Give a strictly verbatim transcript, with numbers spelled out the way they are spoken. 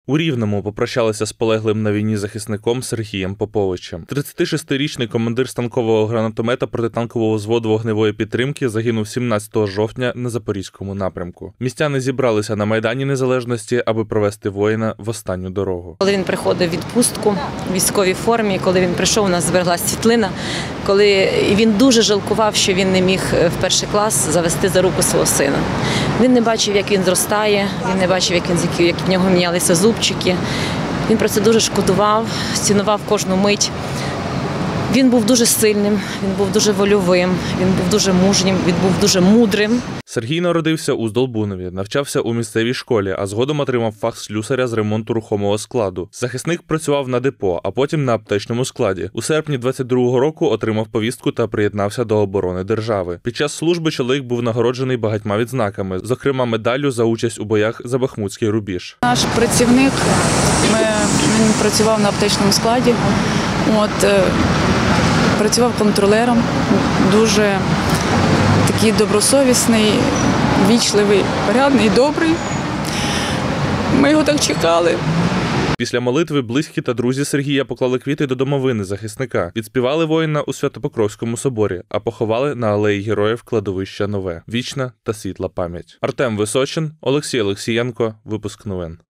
У Рівному попрощалися з полеглим на війні захисником Сергієм Поповичем. тридцятишестирічний командир станкового гранатомета протитанкового взводу вогневої підтримки загинув сімнадцятого жовтня на Запорізькому напрямку. Містяни зібралися на Майдані Незалежності, аби провести воїна в останню дорогу. Коли він приходив в відпустку в військовій формі, коли він прийшов, у нас збереглася світлина, коли він дуже жалкував, що він не міг в перший клас завести за руку свого сина. Він не бачив, як він зростає, він не бачив, як, він, як в нього мінялися зубчики. Він про це дуже шкодував, цінував кожну мить. Він був дуже сильним, він був дуже вольовим, він був дуже мужнім, він був дуже мудрим. Сергій народився у Здолбунові, навчався у місцевій школі, а згодом отримав фах слюсаря з ремонту рухомого складу. Захисник працював на депо, а потім на аптечному складі. У серпні двадцять другого року отримав повістку та приєднався до оборони держави. Під час служби чоловік був нагороджений багатьма відзнаками, зокрема медаллю за участь у боях за Бахмутський рубіж. Наш працівник, ми, він працював на аптечному складі, от, працював контролером, дуже такий добросовісний, вічливий, порядний, добрий. Ми його так чекали. Після молитви близькі та друзі Сергія поклали квіти до домовини захисника. Відспівали воїна у Свято-Покровському соборі, а поховали на алеї Героїв кладовища Нове. Вічна та світла пам'ять. Артем Височин, Олексій Олексієнко. Випуск новин.